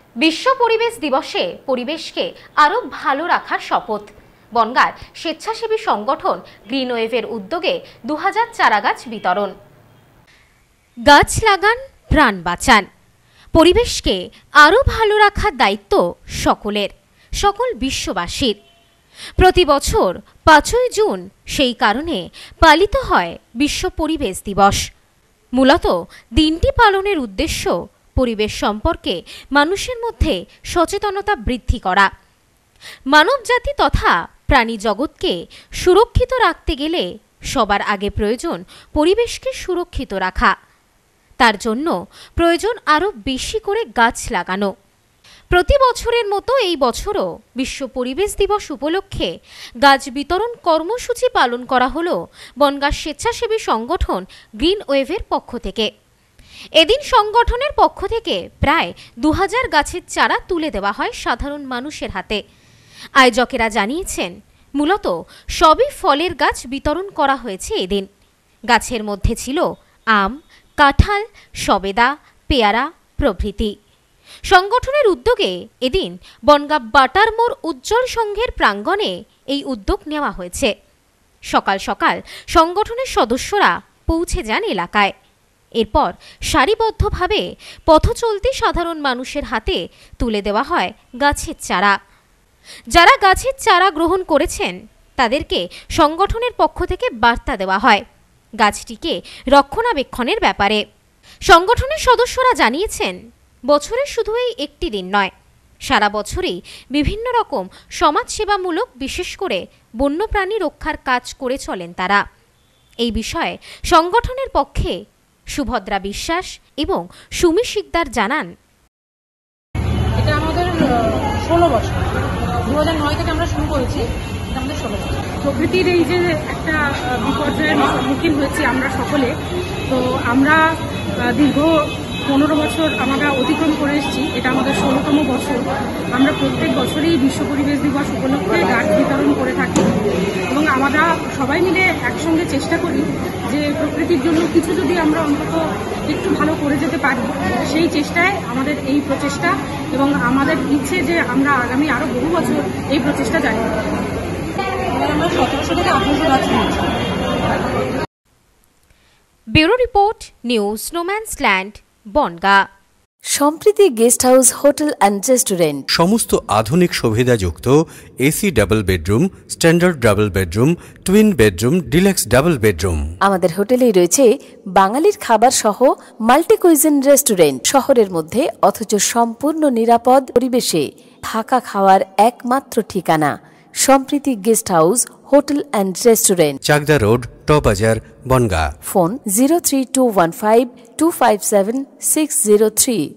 বিশ্ব পরিবেশ দিবসে পরিবেশকে আরো ভালো রাখার শপথ। বনগাঁর স্বেচ্ছাসেবী সংগঠন গ্রিন ওয়েভের উদ্যোগে 2000 চারাগাছ বিতরণ। গাছ লাগান, প্রাণ বাঁচান। পরিবেশকে আরো ভালো রাখার দায়িত্ব সকলের, সকল বিশ্ববাসীর। প্রতি বছর 5ই জুন সেই কারণে পালিত হয় বিশ্ব পরিবেশ দিবস। মূলত দিনটি পালনের উদ্দেশ্য পরিবেশ সম্পর্কে মানুষের মধ্যে সচেতনতা বৃদ্ধি করা। মানবজাতি তথা প্রাণী জগৎকে সুরক্ষিত রাখতে গেলে সবার আগে প্রয়োজন পরিবেশকে সুরক্ষিত রাখা। তার জন্য প্রয়োজন আরও বেশি করে গাছ লাগানো। প্রতি বছরের মতো এই বছরও বিশ্ব পরিবেশ দিবস উপলক্ষে গাছ বিতরণ কর্মসূচি পালন করা হলো বনগাঁ স্বেচ্ছাসেবী সংগঠন গ্রিন ওয়েভের পক্ষ থেকে। এদিন সংগঠনের পক্ষ থেকে প্রায় 2000 গাছের চারা তুলে দেওয়া হয় সাধারণ মানুষের হাতে। আয়োজকেরা জানিয়েছেন, মূলত সবই ফলের গাছ বিতরণ করা হয়েছে এদিন। গাছের মধ্যে ছিল আম, কাঁঠাল, সবেদা, পেয়ারা প্রভৃতি। সংগঠনের উদ্যোগে এদিন বনগাঁ বাটার মোড় উজ্জ্বল সংঘের প্রাঙ্গণে এই উদ্যোগ নেওয়া হয়েছে। সকাল সকাল সংগঠনের সদস্যরা পৌঁছে যান এলাকায়। এরপর সারিবদ্ধভাবে পথচলতি সাধারণ মানুষের হাতে তুলে দেওয়া হয় গাছের চারা। যারা গাছের চারা গ্রহণ করেছেন তাদেরকে সংগঠনের পক্ষ থেকে বার্তা দেওয়া হয় গাছটিকে রক্ষণাবেক্ষণের ব্যাপারে। সংগঠনের সদস্যরা জানিয়েছেন, বছরে শুধু এই একটি দিন নয়, সারা বছরই বিভিন্ন রকম সমাজসেবামূলক, বিশেষ করে বন্যপ্রাণী রক্ষার কাজ করে চলেন তারা। এই বিষয়ে সংগঠনের পক্ষে সুভদ্রা বিশ্বাস এবং সুমি শিকদার জানান, এটা আমাদের 16 বছর, 2009 থেকে আমরা শুরু করেছি। আমাদের 16 বছর। প্রকৃতির এই যে একটা বিপর্যয়ের সম্মুখীন হয়েছি আমরা সকলে, তো আমরা দীর্ঘ 15 বছর আমরা অতিক্রম করে এসেছি। এটা আমাদের 16তম বছর। আমরা প্রত্যেক বছরই বিশ্ব পরিবেশ দিবস উপলক্ষে গাছ বিতরণ করে থাকি এবং আমরা সবাই মিলে একসঙ্গে চেষ্টা করি যে প্রকৃতির জন্য কিছু যদি আমরা অন্তত একটু ভালো করে যেতে পারি, সেই চেষ্টায় আমাদের এই প্রচেষ্টা এবং আমাদের ইচ্ছে যে আমরা আগামী আরও বহু বছর এই প্রচেষ্টা জারি করব। আমরা 1700 থেকে 1800 গাছ নিয়েছি। Bureau report, news no man's land, Bongaon. Sampreeti guest house, hotel and restaurant. সমস্ত আধুনিক সুবিধাযুক্ত AC double bedroom, standard double bedroom, twin bedroom, deluxe double bedroom. আমাদের হোটেলেই রয়েছে বাঙালির খাবার সহ মাল্টি কুইজিন রেস্টুরেন্ট। শহরের মধ্যে অথচ সম্পূর্ণ নিরাপদ পরিবেশে থাকা খাওয়ার একমাত্র ঠিকানা Sampreeti guest house, hotel and restaurant, Chakdah road, টবাজার, বনগাঁ। ফোন 03215257603।